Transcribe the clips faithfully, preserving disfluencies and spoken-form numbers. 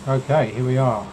Okay, here we are.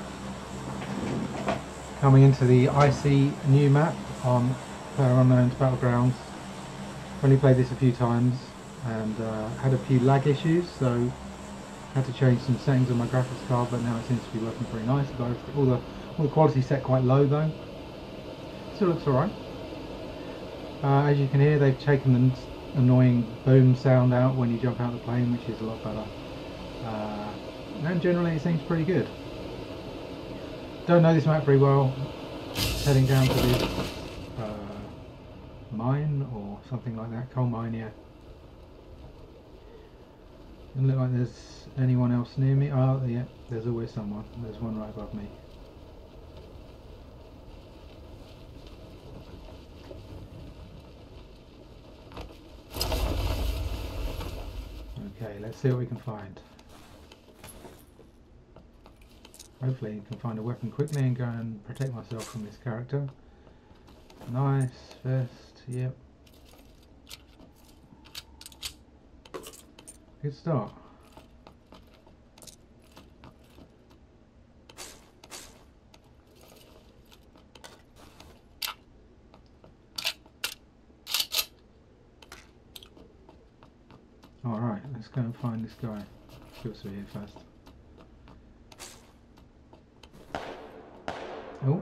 Coming into the icy new map on PlayerUnknown's Battlegrounds. Only played this a few times and uh, had a few lag issues, so had to change some settings on my graphics card, but now it seems to be working pretty nice. Got all the all the quality set quite low though. Still looks alright. Uh, as you can hear, they've taken the annoying boom sound out when you jump out of the plane, which is a lot better. Uh, and generally it seems pretty good. Don't know this map very well. Heading down to this uh, mine or something like that, coal mine, yeah. Doesn't look like there's anyone else near me. Oh yeah, there's always someone. There's one right above me. Okay, let's see what we can find. Hopefully I can find a weapon quickly and go and protect myself from this character. Nice, vest, yep. Good start. Alright, let's go and find this guy. See what's here first. Oh.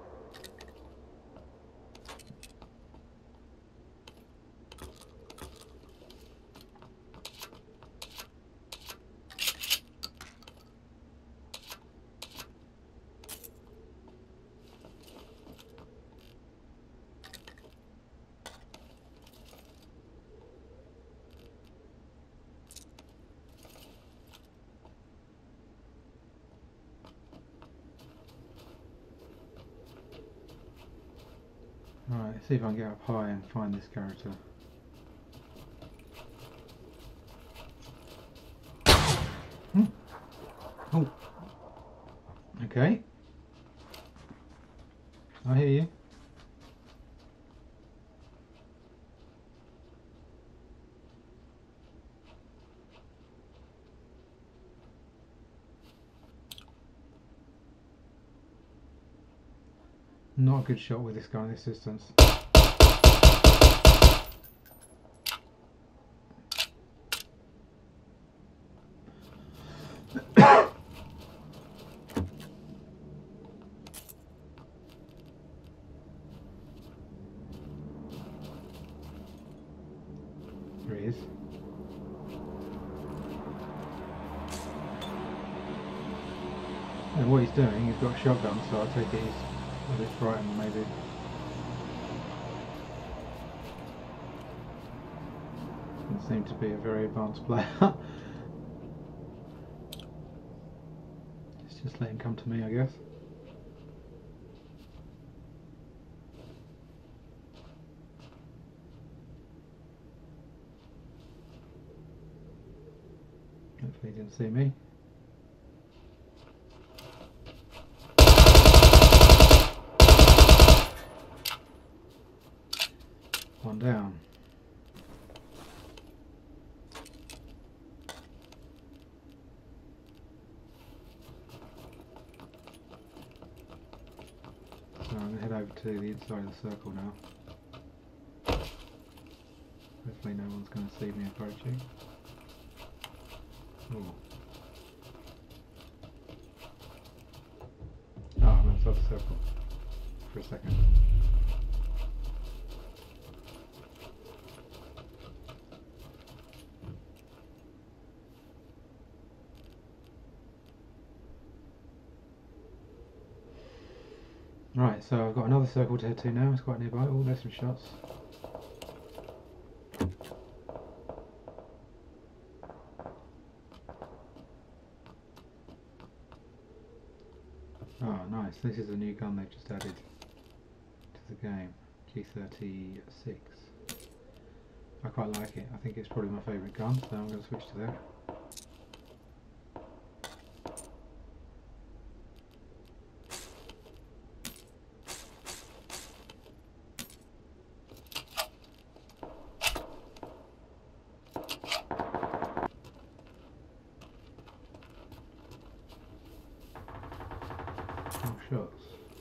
Alright, let's see if I can get up high and find this character. Hmm. Oh. Okay. I hear you. Not a good shot with this guy in this distance. There he is. And what he's doing, he's got a shotgun, so I take it he's a bit frightened maybe. Doesn't seem to be a very advanced player. Let's just let him come to me, I guess. Hopefully he didn't see me. One down. So I'm going to head over to the inside of the circle now. Hopefully no one's going to see me approaching. Oh. Oh, I'm outside the circle for a second. Right, so I've got another circle to head to now, it's quite nearby. Oh, there's some shots. Oh, nice, this is a new gun they've just added to the game, G thirty-six. I quite like it, I think it's probably my favourite gun, so I'm going to switch to that. shots.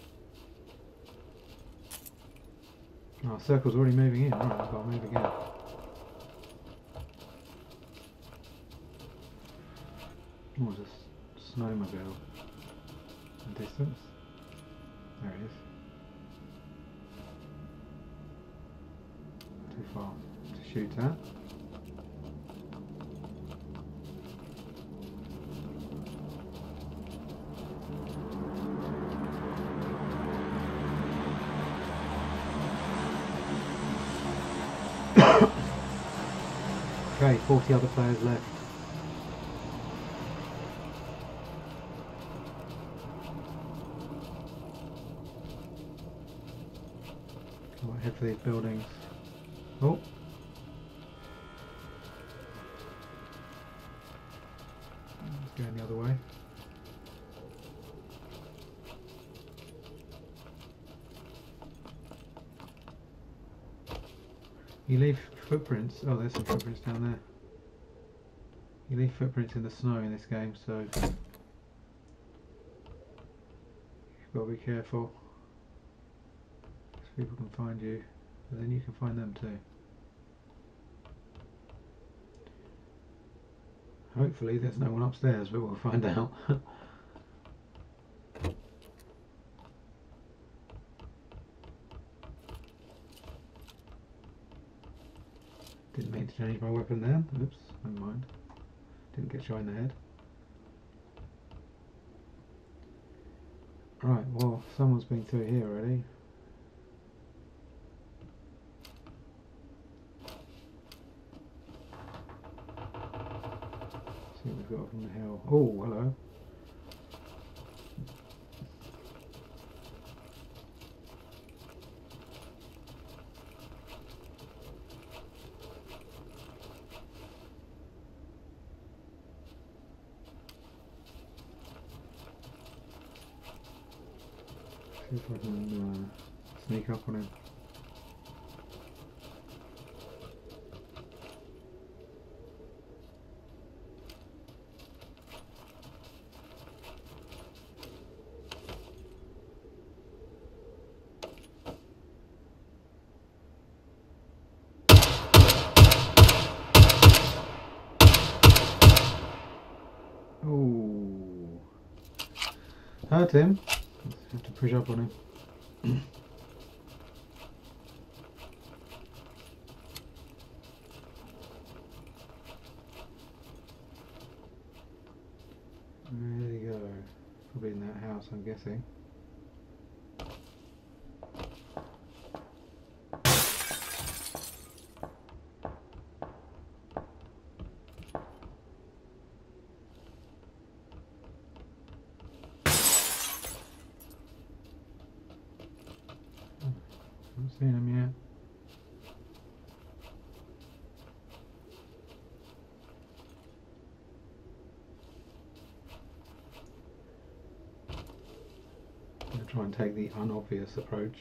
Oh, circle's already moving in. Alright, I've got to move again. Oh, there's a snowmobile in the distance. There it is. Too far to shoot at. Okay, forty other players left. Come on, head for these buildings. Oh! It's going the other way. You leave footprints. Oh, there's some footprints down there. You leave footprints in the snow in this game, so you've got to be careful. Because people can find you, but then you can find them too. Hopefully there's no one upstairs, but we'll find out. Didn't mean to change my weapon then. Oops, never mind. Didn't get shot in the head. Right, well, someone's been through here already. See what we've got from the hill. Oh, hello. See if I can uh, sneak up on him. Oh, hurt him. Have to push up on him. There you go. Probably in that house, I'm guessing. Haven't seen him yet. I'm going to try and take the unobvious approach.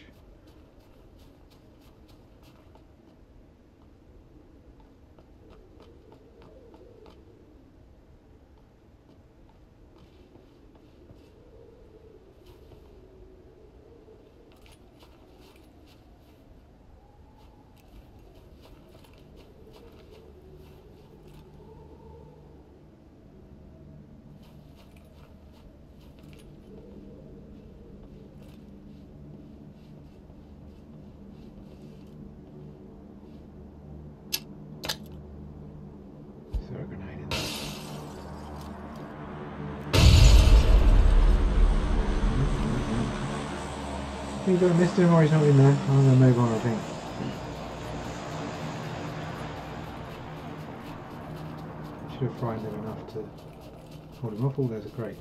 Throw a grenade in there. I think I missed him or he's not in there. I'm going to move on, I think. Should have frightened him enough to hold him off. Oh, there's a crate.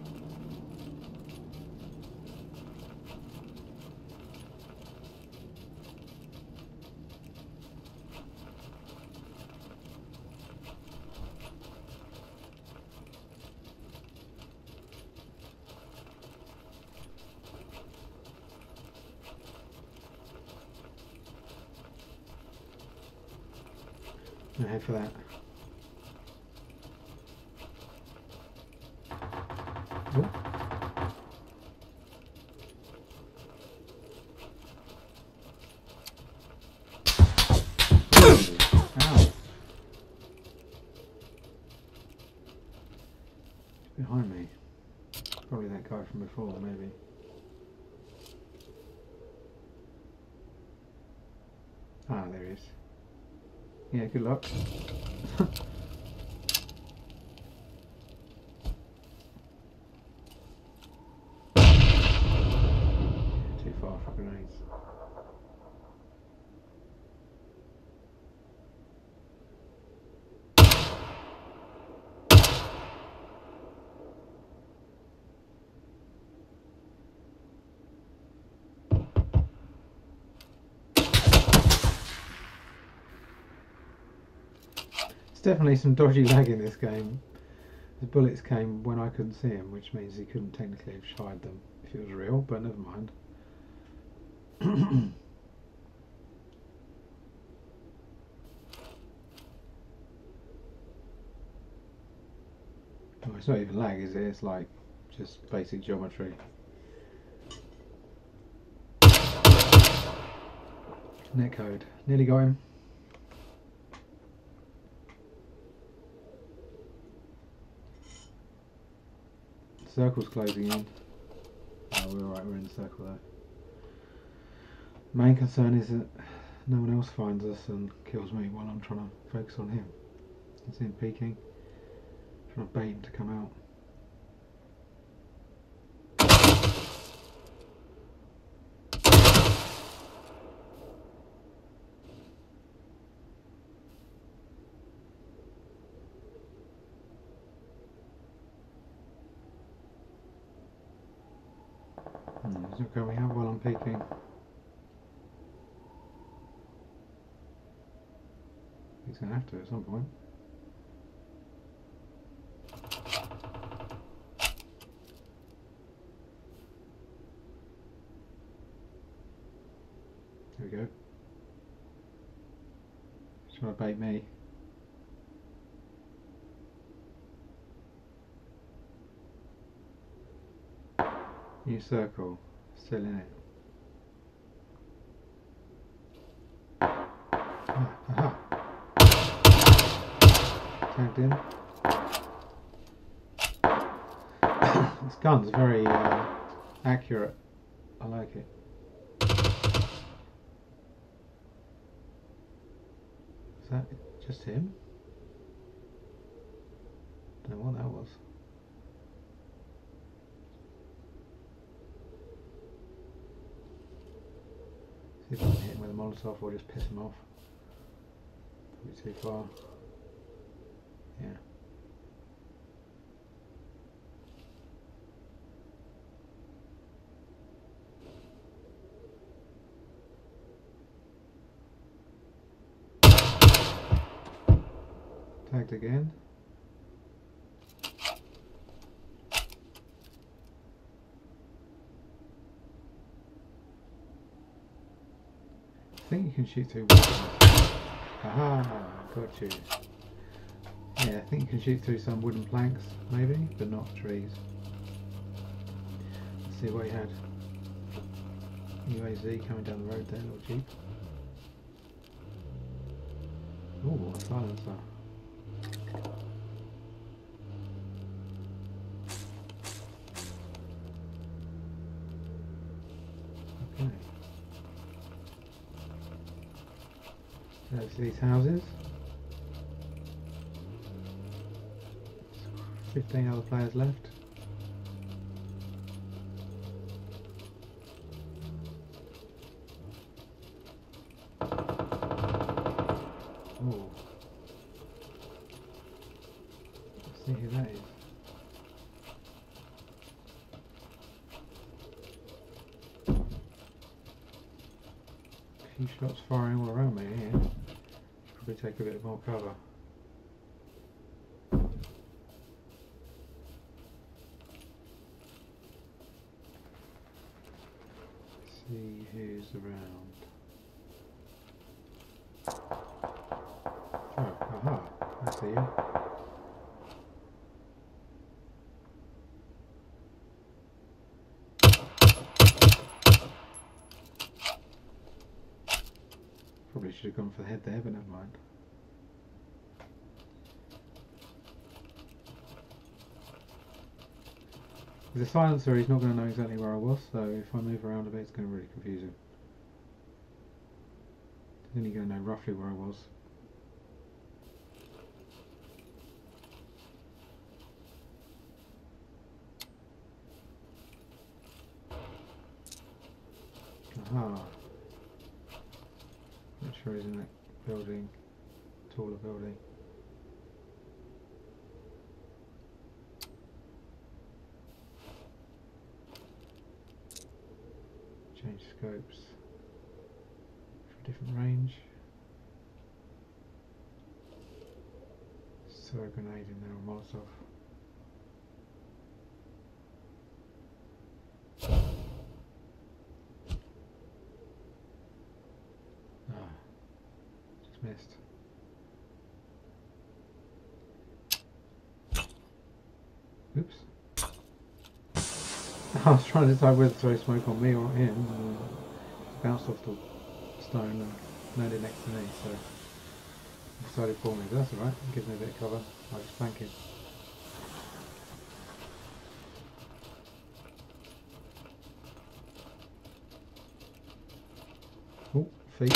I'll head for that. Oh. Behind me. Probably that guy from before, maybe. Ah, there he is. Yeah, good luck. Too far for grenades. Definitely some dodgy lag in this game. The bullets came when I couldn't see him, which means he couldn't technically have fired them if it was real, but never mind. Well, it's not even lag, is it? It's like just basic geometry. Netcode. Nearly got him. Circle's closing in. Oh, we're alright, we're in the circle though. Main concern is that no one else finds us and kills me while I'm trying to focus on him. He's in peeking. Trying to bait him to come out. Hmm, he's not coming out while I'm peeking. He's going to have to at some point. There we go. He's trying to bait me. New circle, still in it. Ah, aha. Tagged in. This gun's very uh, accurate. I like it. Is that just him? Don't know what that was. See if I can hit him with a Molotov or just piss him off. Probably too far. Yeah. Tagged again. I think you can shoot through weapons. Aha, got you. Yeah, I think you can shoot through some wooden planks, maybe, but not trees. Let's see what he had. U A Z coming down the road there, little jeep. Ooh, a silencer. Okay. That's these houses. fifteen other players left. Oh. Let's see who that is. A few shots firing all around me here. Probably take a bit more cover. See who's around. Oh, aha, I see you. Probably should have gone for the head there, but never mind. With a silencer, he's not going to know exactly where I was, so if I move around a bit, it's going to really confuse him. He's only going to know roughly where I was. Aha. Not sure he's in that building, taller building. Change scopes for a different range. Throw a grenade in there, or Molotov. Ah, just missed. Oops. I was trying to decide whether to throw smoke on me or him, and bounced off the stone and landed next to me, so he decided for me, but that's alright, give me a bit of cover, I'll just flank him. Oh, feet.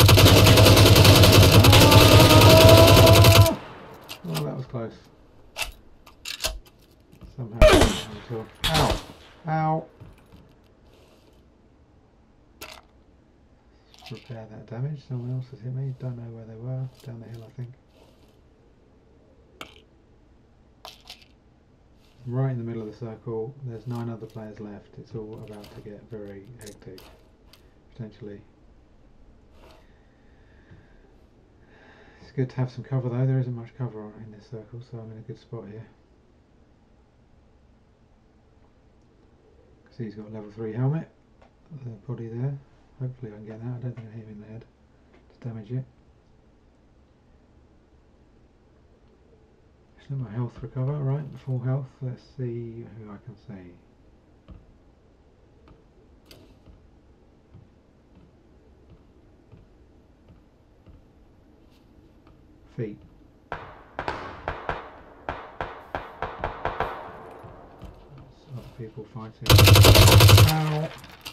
Oh, that was close. Somehow, until... Ow! Ow! Let's repair that damage. Someone else has hit me. Don't know where they were. Down the hill, I think. Right in the middle of the circle. There's nine other players left. It's all about to get very hectic. Potentially. It's good to have some cover though. There isn't much cover in this circle, so I'm in a good spot here. See, he's got a level three helmet, the body there. Hopefully I can get that. I don't think I hit him in the head to damage it. Just let my health recover, right? Full health. Let's see who I can see. Feet. Other people fighting. Ow!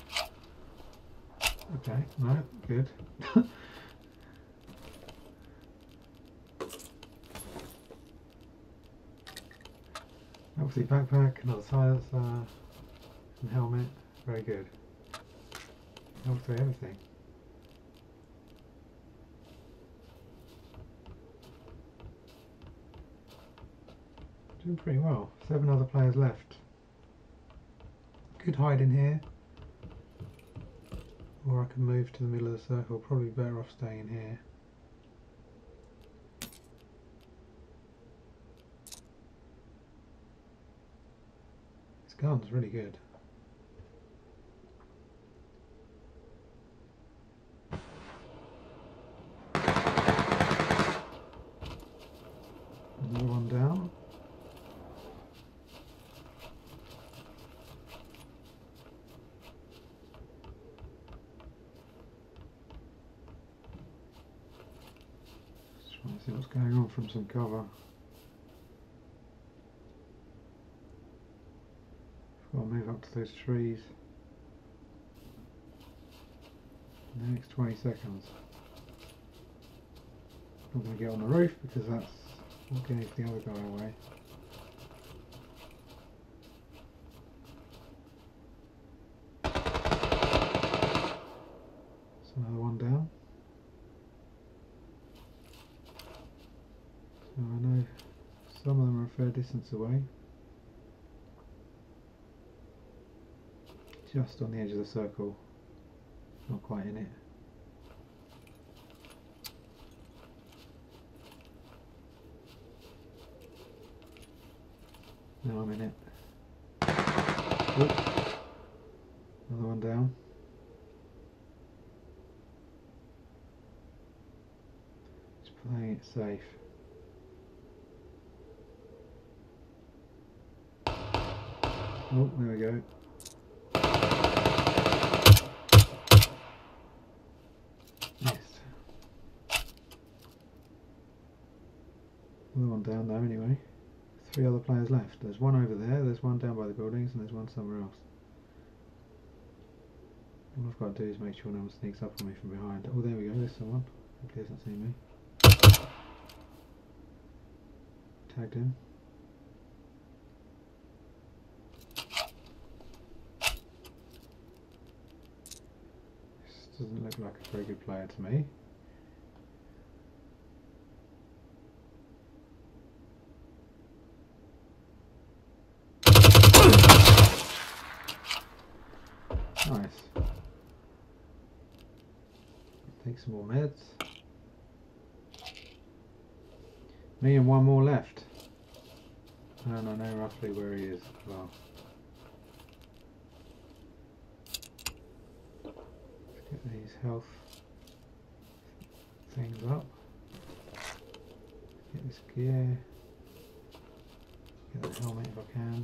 Okay, no, good. Obviously backpack, another silencer, some helmet, very good. Help through everything. Doing pretty well. Seven other players left. Could hide in here, or I can move to the middle of the circle. Probably better off staying in here. This gun's really good. Another one down. Just trying to see what's going on from some cover. I'll move up to those trees in the next twenty seconds. I'm not going to get on the roof because that's not going to give the other guy away. That's another one down. So I know some of them are a fair distance away. Just on the edge of the circle, not quite in it. Now I'm in it. Oop. Another one down. Just playing it safe. Oh, there we go. Missed. Another one down though anyway. three other players left. There's one over there, there's one down by the buildings, and there's one somewhere else. All I've got to do is make sure no one sneaks up on me from behind. Oh, there we go, there's someone. Hopefully he hasn't seen me. Tagged him. This doesn't look like a very good player to me. Nice. Take some more meds. Me and one more left. And I know roughly where he is as well. Let's get these health things up. Get this gear. Get the helmet if I can.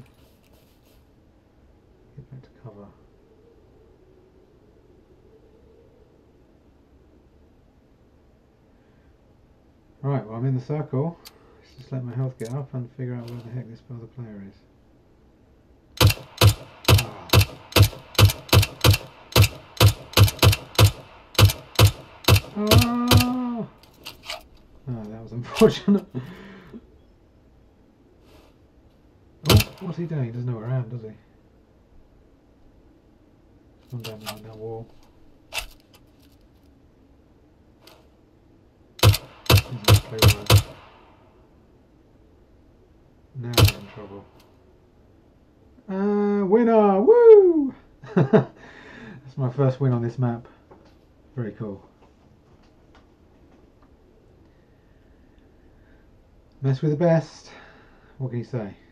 Get back to cover. Right, well I'm in the circle. Let's just let my health get up and figure out where the heck this other player is. Ah. Oh, that was unfortunate. Oh, what's he doing? He doesn't know where I am, does he? One down behind that wall. Now I'm in trouble. Uh, winner! Woo! That's my first win on this map. Very cool. Mess with the best. What can you say?